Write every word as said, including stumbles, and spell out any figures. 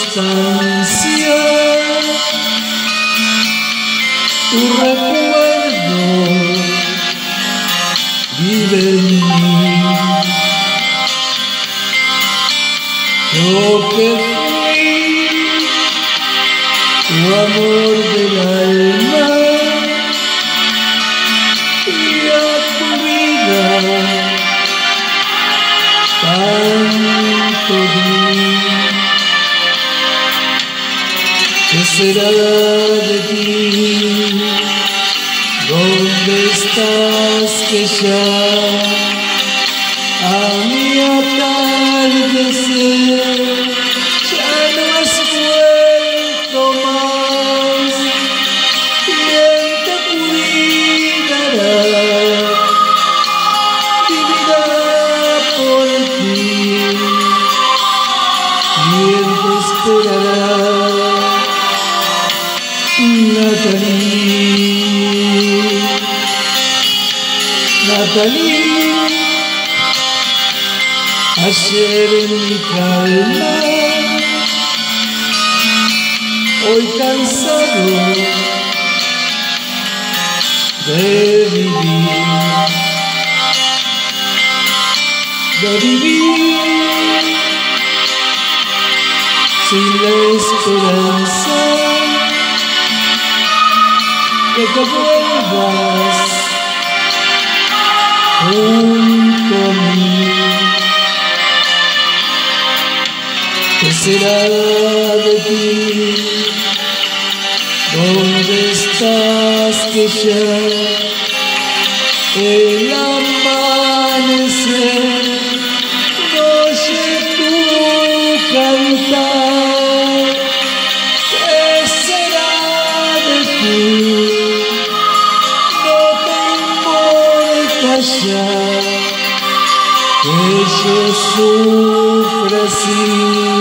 distancia, tu recuerdo vive en mí. Yo que fui tu amor del alma y a tu vida tanto di. ¿Qué será de ti? ¿Dónde estás que ya a mi atardecer ya no has vuelto más? ¿Quién te cuidará? Vivirá por ti. ¿Quién te esperará? Natalie, Natalie, ayer en mi calma, hoy cansado de vivir, de vivir sin la esperanza de que vuelvas junto a mí. ¿Qué será de ti? ¿Dónde estás que ya el amanecer no oye tu cantar? ¿Qué será de ti? No te importa ya que yo sufra así.